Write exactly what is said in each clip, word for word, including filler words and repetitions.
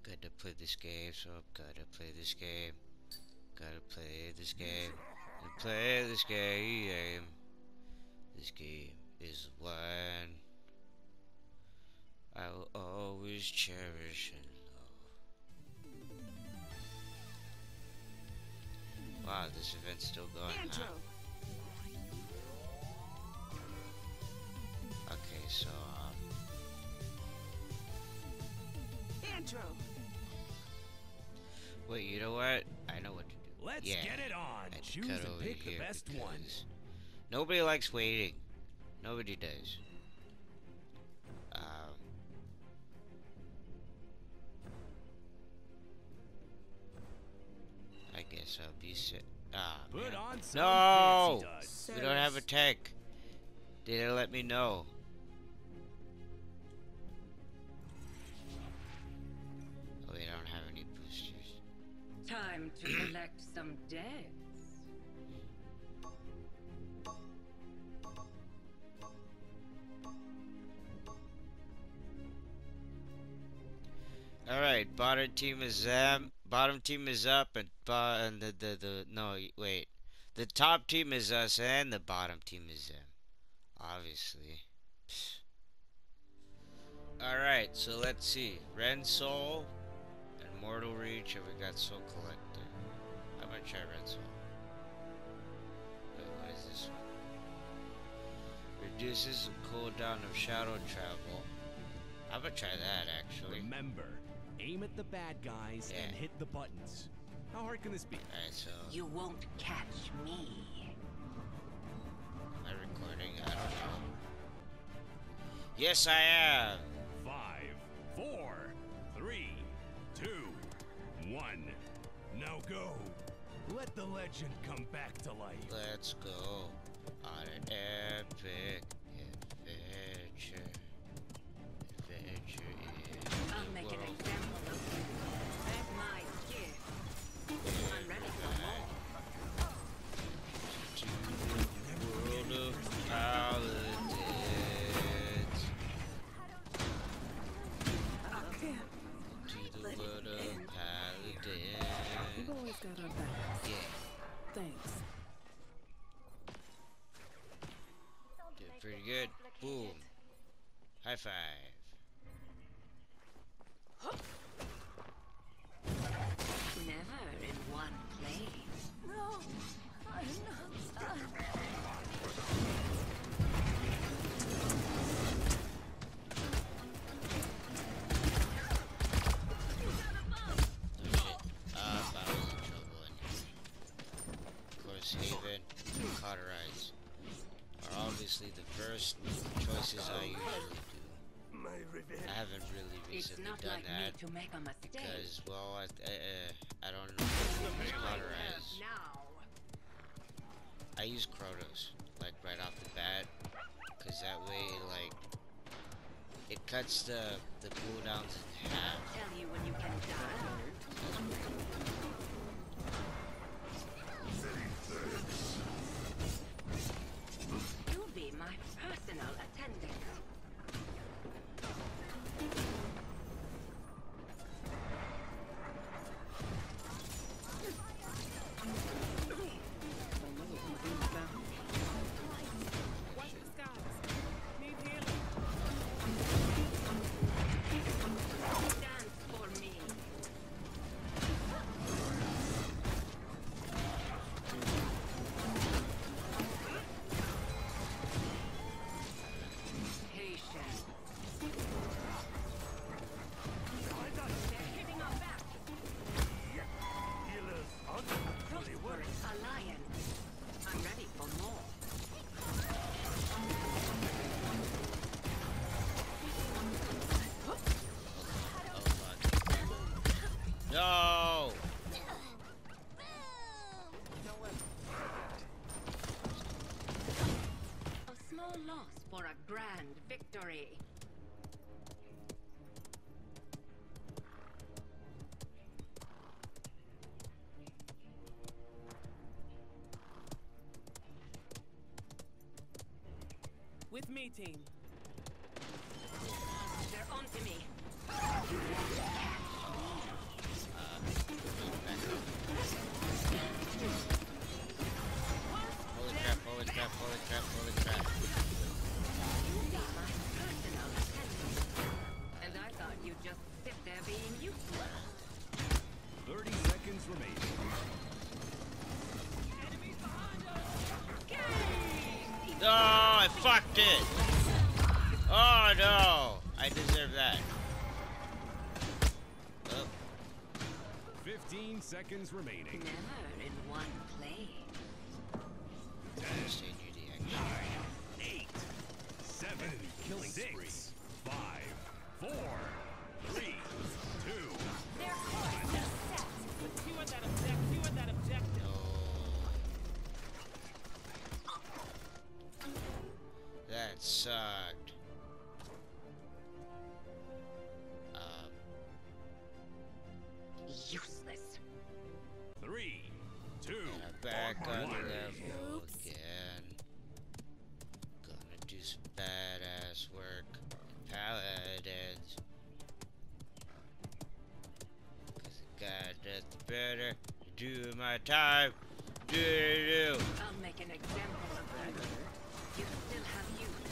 Gotta play this game, so I've gotta play this game. Gotta play this game. Gotta play this game. This game is one I will always cherish and love. Wow, this event's still going, huh? Okay, so, um... Intro. Wait, you know what? I know what to do. Let's yeah, get it on. Choose and pick the best one. Nobody likes waiting. Nobody does. Um... I guess I'll be sit. Ah, Put man. on some No! fancy We don't have a tank. They didn't let me know. Oh, we don't have any boosters. Time to collect some deaths. All right, bottom team is um, bottom team is up, and bo and the the the no wait, the top team is us, and the bottom team is them. Obviously. All right, so let's see, Ren Soul and Mortal Reach, and we got Soul Collector. I'm gonna try Ren Soul. Wait, what is this one? Reduces the cooldown of shadow travel. I'm gonna try that actually. Remember, aim at the bad guys Yeah. and hit the buttons. How hard can this be? Alright, so You won't catch me. am I recording? I don't know. Yes, I am. Five, four, three, two, one. Now go. Let the legend come back to life. Let's go on an epic adventure. Adventure in I'll the make an world. example of you. That's my gift. I'm ready for more. To the world of paladins. To the world of paladins. You've always got our backs. Yeah. Thanks. Did pretty good. Boom. High five. Never in one place. No, I'm not done. Ah, uh, I was in trouble in here. Of course, Haven and Cauterize are obviously the first choices I usually do. I haven't really It's recently not done like that me to make a mistake. because, well, I, I, uh, I don't use Cauterize. Now. I use Kronos, like, right off the bat, because that way, it, like, it cuts the, the cooldowns in half. Tell you when you can die. You'll be my personal attendant. Watch the skies. Need healing. Dance for me. Patience. They're hitting our back. Prosperous alliance. I'm ready for more. Oh, fuck. No! A small loss for a grand victory. With me, team. They're onto me. it! Oh no! I deserve that. Oh, Fifteen seconds remaining. Never in one place. I understand you the action. Nine, eight, seven, killing six, five, four, three, two. Their course is set. Secure that objective. Secure that objective. No. That sucked. Um, Useless. Three, two, yeah, back on one. level again. Gonna do some badass work. Paladins. Cause I got nothing better to do in my time. Do do do. I'll make an example of that. You still have youth.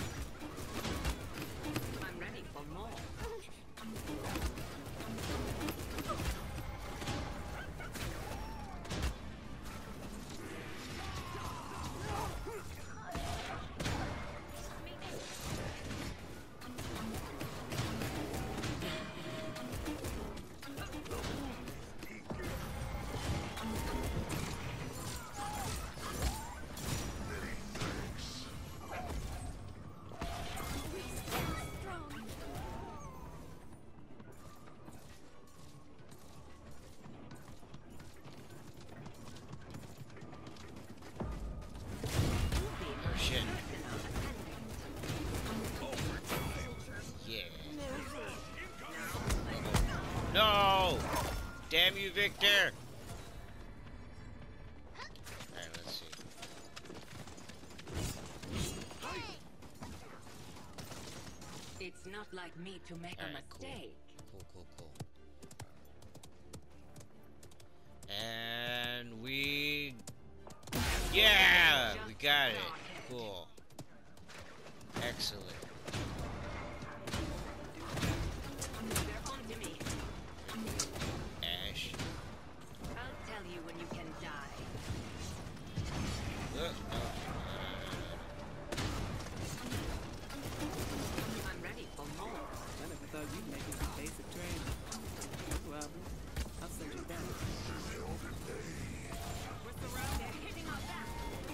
I'm ready for more. Oh shit. Yeah. No! Damn you, Victor! Alright, let's see. It's not like me to make a Alright, cool. mistake. Cool, cool, cool. And we... Yeah! We got it. Cool. Excellent. They're onto me. Ash. I'll tell you when you can die. Look. Oh, I'm ready for more. I never thought you'd make it to basic training. Well, I'll send you back. We're surrounded. They're hitting our back.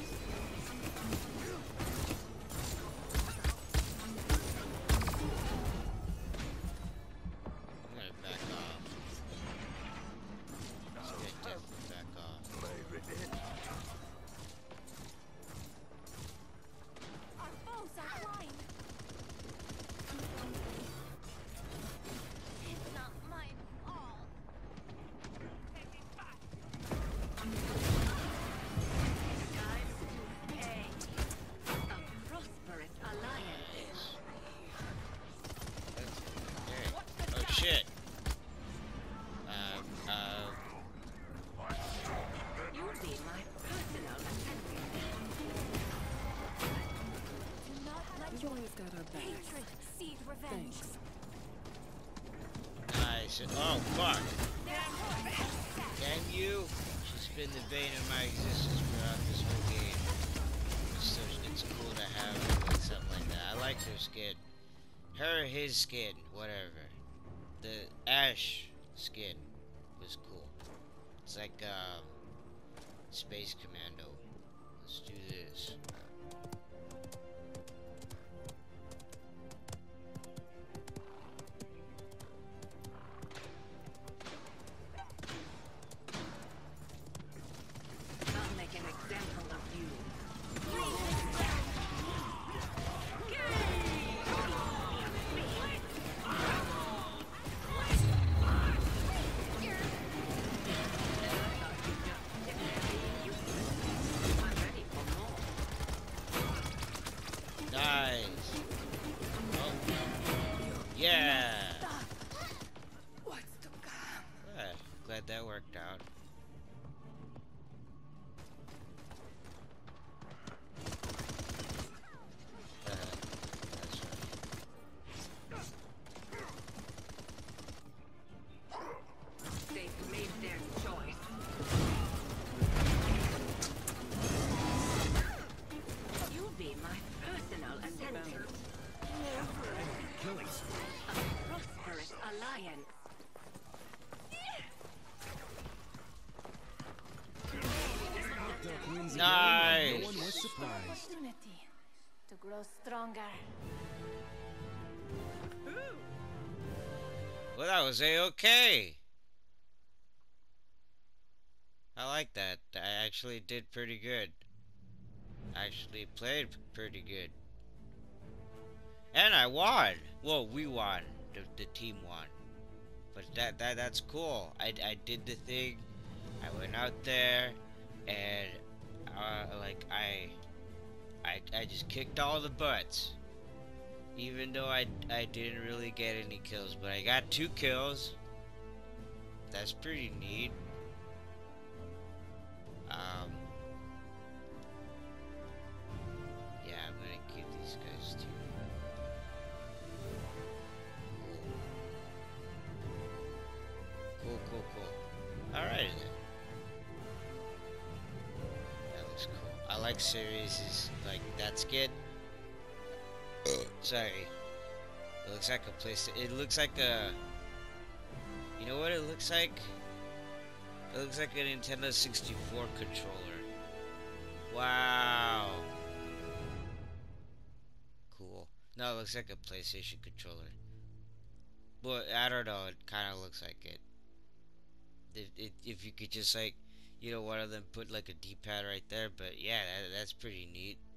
I'm gonna back off. I'm gonna definitely back off. Our foes are flying. It's not my fault. Time to pay. A prosperous alliance. Hey. Oh shit. Um, uh, You'll be my personal attendant. Do not let We've your always got our backs. hatred seed revenge. Thanks. nice. Oh fuck. Their course is set. Can you? She's been the bane of my existence throughout this whole game. It's, so, it's cool to have something like that. I like her skin. Her, his skin, whatever. The Ash skin was cool. It's like, um, Space Commando. Let's do this. I'll make an example of you. I'm ready for more. alliance. Duck wins Nice. again. No one was surprised. Opportunity to grow stronger. Well, that was a-okay. I like that. I actually did pretty good. Actually played pretty good. And I won. Well, we won. The, the team won. But that, that that's cool. I, I did the thing. I went out there and uh, like I, I I just kicked all the butts. Even though I, I didn't really get any kills, but I got two kills. That's pretty neat. Um, yeah, I'm gonna keep these guys too. Cool, cool, cool. Alright then. That looks cool. I like series like that skit. Sorry. It looks like a place. It looks like a. You know what it looks like? It looks like a Nintendo sixty-four controller. Wow. Cool. No, it looks like a PlayStation controller. But I don't know. It kind of looks like it. If, if, if you could just like, you know, one of them put like a D-pad right there. But yeah, that, that's pretty neat.